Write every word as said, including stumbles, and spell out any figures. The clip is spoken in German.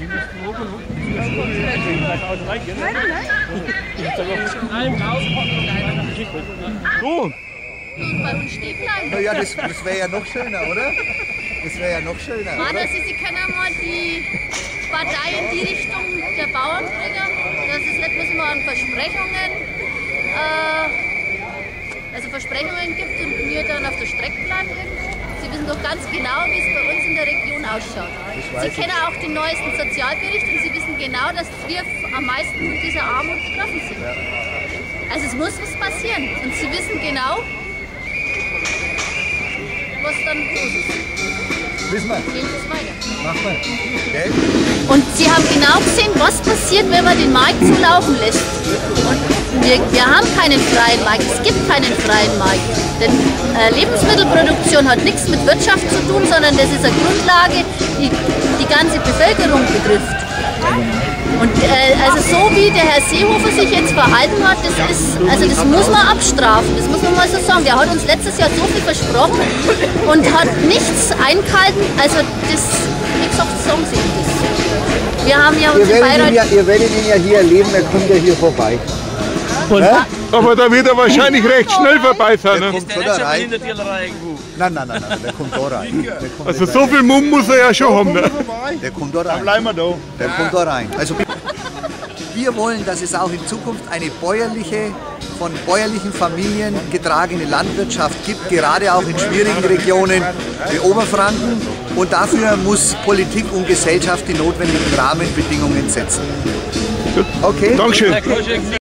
So. Bei uns stehen bleiben. Naja, das, das wäre ja noch schöner, oder? Das wäre ja noch schöner. Ah, Oder? dass Sie, Sie können mal die Partei in die Richtung der Bauern bringen. Das ist nicht bloß immer an Versprechungen, äh, also Versprechungen gibt und wir dann auf der Strecke bleiben. Sie wissen doch ganz genau, wie es bei uns in der Region ausschaut. Sie kennen auch den neuesten Sozialbericht und Sie wissen genau, dass wir am meisten von dieser Armut betroffen sind. Also es muss was passieren und Sie wissen genau, was dann los ist. Wissen wir. Gehen Sie es weiter. Machen wir. Okay. Und Sie haben genau gesehen, was passiert, wenn man den Markt so laufen lässt. Und wir, wir haben keinen freien Markt, es gibt keinen freien Markt. Denn äh, Lebensmittelproduktion hat nichts mit Wirtschaft zu tun, sondern das ist eine Grundlage, die die ganze Bevölkerung betrifft. Und äh, also so wie der Herr Seehofer sich jetzt verhalten hat, das ist, also das muss man abstrafen, das muss man mal so sagen. Der hat uns letztes Jahr so viel versprochen und hat nichts eingehalten, also das, wie gesagt, sagen Sie ihm das. Wir haben ja Ihr unseren werdet, ihn ja, Beirat... ihr werdet ihn ja hier erleben, er kommt ja hier vorbei. Ja? Aber da wird er wahrscheinlich recht schnell vorbei sein. Der Ne? kommt so da rein. Nein, nein, nein, nein, der kommt da rein. Der kommt Also da so viel Mumm muss er ja schon haben. Ne? Der kommt da rein. Bleiben wir da. Der kommt da rein. Also wir wollen, dass es auch in Zukunft eine bäuerliche, von bäuerlichen Familien getragene Landwirtschaft gibt, gerade auch in schwierigen Regionen wie Oberfranken. Und dafür muss Politik und Gesellschaft die notwendigen Rahmenbedingungen setzen. Okay. Dankeschön.